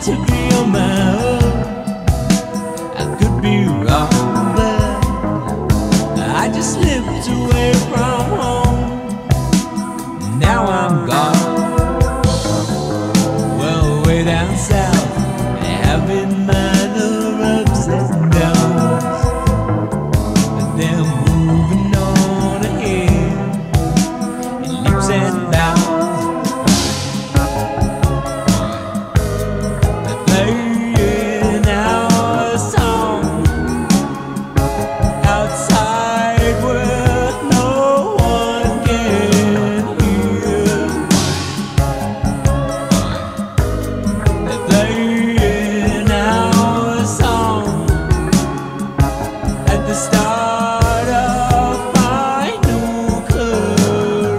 to be on my own. I could be wrong, but I just slipped away from home. Now I'm gone, well, way down south, having minor ups and downs, but then moving on ahead in leaps and bounds. Playing our song outside where no one can hear. They're playing our song at the start of my new career.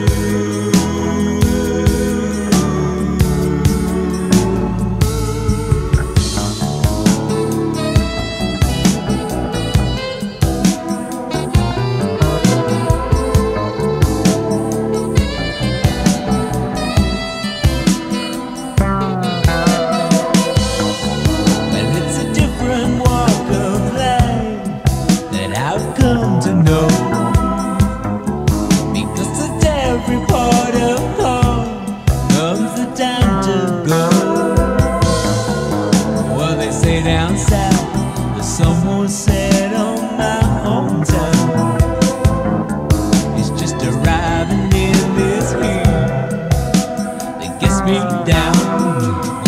I've come to know, because at every part of home comes the time to go. Well, they say down south the sun won't set on my hometown. It's just arriving in this heat that gets me down.